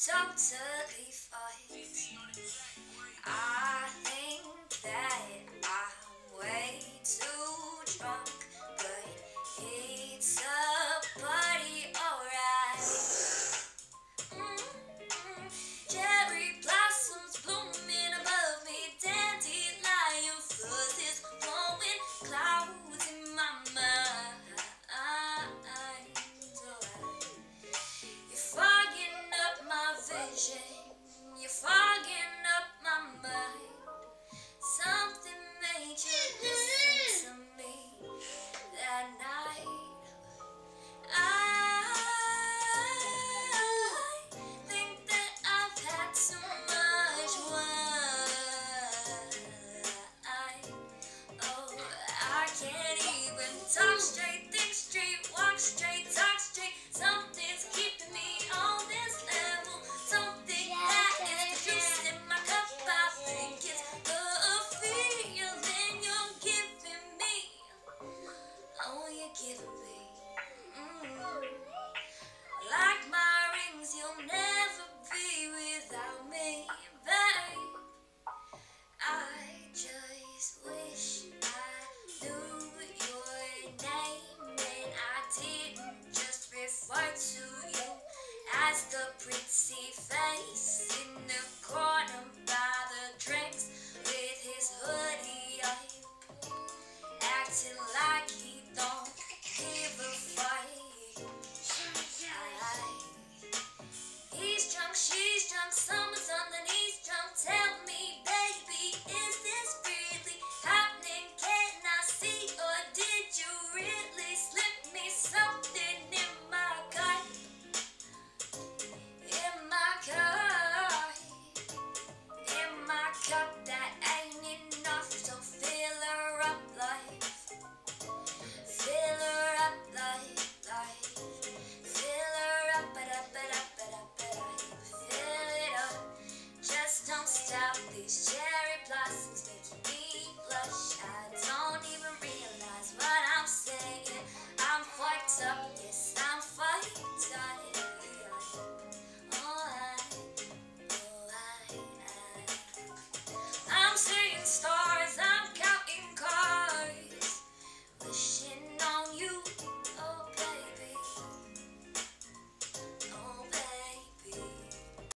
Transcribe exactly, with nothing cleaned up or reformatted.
totally fine. I think that I'm way too drunk, but it's a party, alright. Mm-mm. Cherry blossoms blooming above me, dandelion fuzzes blowing, clouds in my mind. You're fogging up my vision, you're fogging up my mind. Something made you listen to me that night. I think that I've had too much wine. Oh, I can't even talk straight, think straight, walk straight, talk straight. Something's keeping me on this level. Something that is the juice in my cup. I think it's the feeling you're giving me. Oh, you're giving me. Mm. Like my rings, you'll never be without me, babe. I just wish I knew your name and I didn't just refer to you as the pretty face in the corner by the drinks with his hoodie up, acting like he don't give a fuck. He's drunk, she's drunk, summer's underneath drunk. Tell me, baby, is this really happening? Can I see, or did you really slip me something?